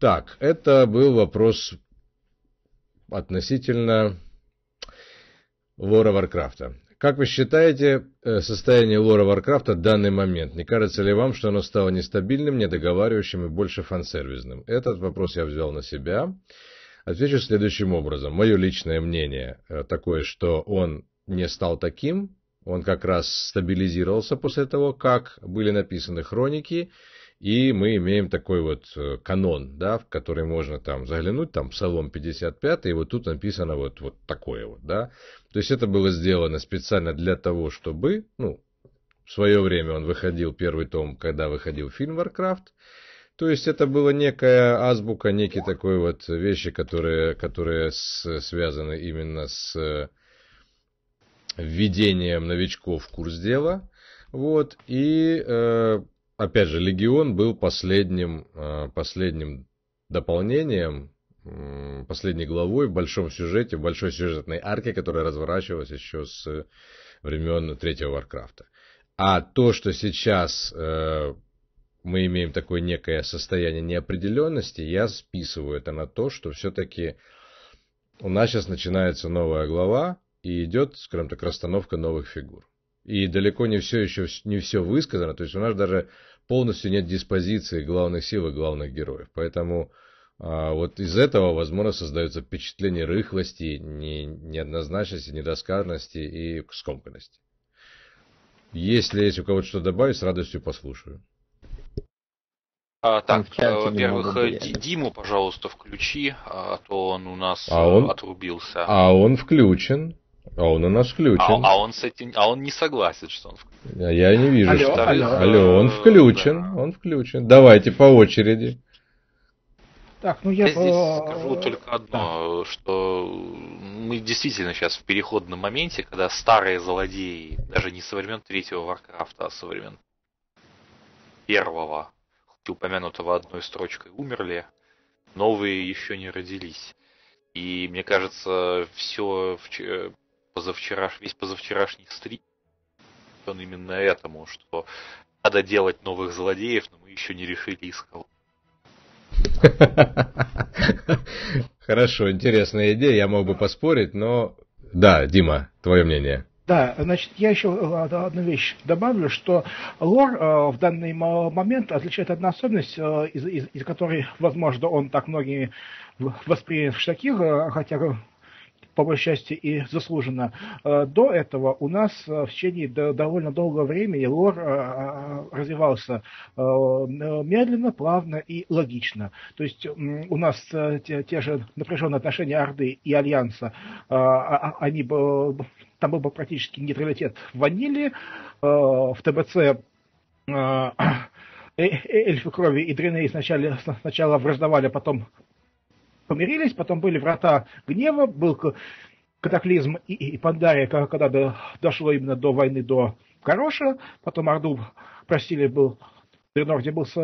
Так, это был вопрос относительно лора Варкрафта. Как вы считаете, состояние лора Варкрафта в данный момент? Не кажется ли вам, что оно стало нестабильным, недоговаривающим и больше фансервисным? Этот вопрос я взял на себя. Отвечу следующим образом. Мое личное мнение такое, что он не стал таким. Он как раз стабилизировался после того, как были написаны хроники. И мы имеем такой вот канон, да, в который можно там заглянуть, там Псалом 55, и вот тут написано вот такое вот, да. То есть это было сделано специально для того, чтобы, в свое время он выходил, первый том, когда выходил фильм «Варкрафт». То есть это была некая азбука, некие такой вот вещи, которые связаны именно с введением новичков в курс дела. Вот, и... Опять же, Легион был последним дополнением, последней главой в большом сюжете, в большой сюжетной арке, которая разворачивалась еще с времен третьего Варкрафта. А то, что сейчас мы имеем такое некое состояние неопределенности, я списываю это на то, что все-таки у нас сейчас начинается новая глава и идет, скажем так, расстановка новых фигур. И далеко не все высказано, то есть у нас даже полностью нет диспозиции главных сил и главных героев. Поэтому вот из этого, возможно, создается впечатление рыхлости, неоднозначности, недосказанности и скомканности. Если есть у кого-то что добавить, с радостью послушаю. Так, во-первых, Диму, пожалуйста, включи, а то он у нас отрубился. А он включен. А он у нас включен. Он не согласен, что он включен. Я не вижу, Алло, он включен, да. Он включен. Давайте по очереди. Так, я здесь скажу только одно, что мы действительно сейчас в переходном моменте, когда старые злодеи, даже не со времен третьего Варкрафта, а со времен первого, хоть упомянутого одной строчкой, умерли, новые еще не родились. И мне кажется, весь позавчерашний стрим, он именно этому, что надо делать новых злодеев, но мы еще не решили из кого. Хорошо, интересная идея, я мог бы поспорить, но... Да, Дима, твое мнение. Да, значит, я еще одну вещь добавлю, что лор в данный момент отличает одна особенность, из которой, возможно, он так многими воспринят в штыки, хотя по большей части и заслуженно. До этого у нас в течение довольно долгого времени лор развивался медленно, плавно и логично. То есть у нас те же напряженные отношения Орды и Альянса, там был бы практически нейтралитет в ваниле, в ТБЦ эльфы крови и дренеи сначала враждовали, потом помирились, потом были врата гнева, был катаклизм и Пандария, когда дошло именно до войны до Короша, потом Орду просили, был Дренор, где был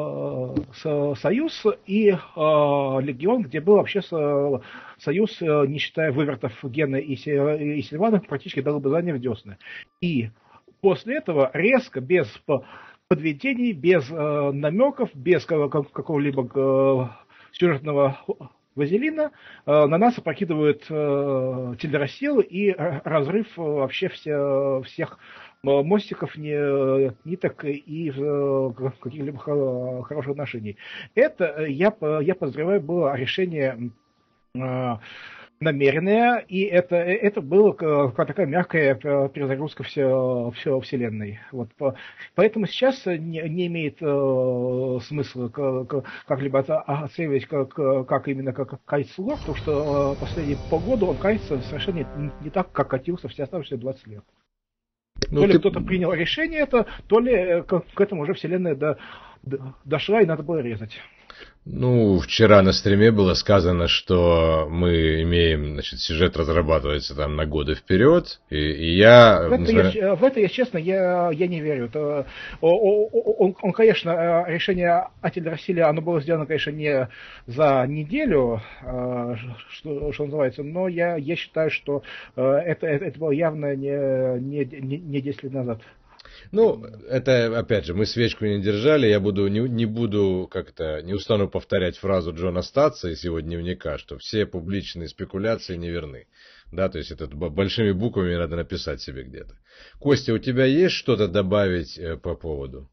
союз, и Легион, где был вообще союз, не считая вывертов Гена и Сильвана, практически до лобызания в десны. И после этого резко, без подведений, без намеков, без какого-либо сюжетного вазелина, на нас опрокидывают Тильдрасил и разрыв вообще всех мостиков, ниток и каких-либо хороших отношений. Это, я подозреваю, было решение намеренная, и это было такая мягкая перезагрузка вселенной. Вот. Поэтому сейчас не имеет смысла как-либо оценивать как именно как катится лор, потому что последние полгода он катится совершенно не так, как катился все оставшиеся 20 лет. То ли кто-то принял решение это, то ли к этому уже вселенная дошла и надо было резать. Вчера на стриме было сказано, что мы имеем, сюжет разрабатывается там на годы вперед, и я... В это, я честно, я не верю. Он, конечно, решение о Тильдрасиле, оно было сделано, конечно, не за неделю, что называется, но я считаю, что это было явно не 10 лет назад. Ну, это, опять же, мы свечку не держали, я не буду как-то, не устану повторять фразу Джона Статса из его дневника, что все публичные спекуляции неверны. Да, то есть это большими буквами надо написать себе где-то. Костя, у тебя есть что-то добавить по поводу?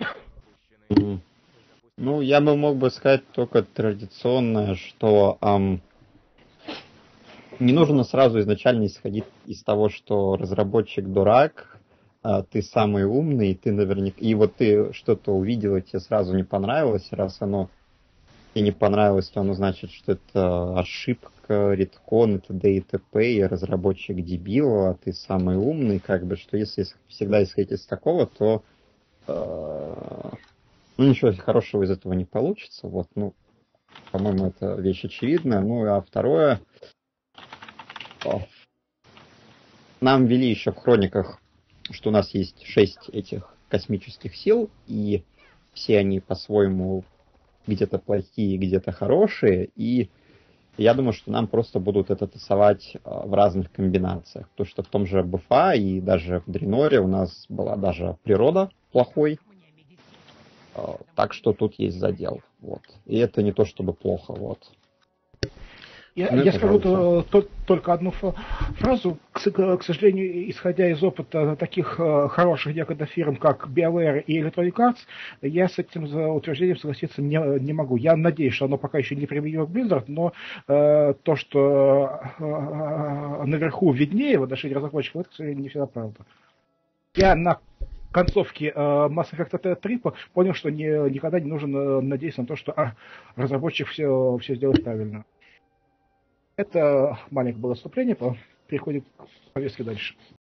Ну, я бы мог бы сказать только традиционное, что не нужно сразу изначально исходить из того, что разработчик дурак, ты самый умный, ты наверняка... И вот ты что-то увидел, и тебе сразу не понравилось, раз оно тебе не понравилось, то оно значит, что это ошибка, редкон, это т.д. и т.п., и разработчик дебил, а ты самый умный, как бы, что если всегда исходить из такого, то ну, ничего хорошего из этого не получится. Вот, ну, по-моему, это вещь очевидная. Ну, а второе, нам ввели еще в хрониках, что у нас есть 6 этих космических сил, и все они по-своему где-то плохие, где-то хорошие, и я думаю, что нам просто будут это тасовать в разных комбинациях. Потому что в том же БФА и даже в Дреноре у нас была даже природа плохой. Так что тут есть задел. Вот. И это не то чтобы плохо. Вот. Я скажу только одну фразу. К сожалению, исходя из опыта таких хороших некогда фирм, как BioWare и Electronic Arts, я с этим утверждением согласиться не могу. Я надеюсь, что оно пока еще не применимо к Blizzard, но то, что наверху виднее в отношении разработчиков, это, к сожалению, не всегда правда. Я на концовке Mass Effect 3 понял, что никогда не нужно надеяться на то, что разработчик все сделает правильно. Это маленькое было отступление, переходим к повестке дальше.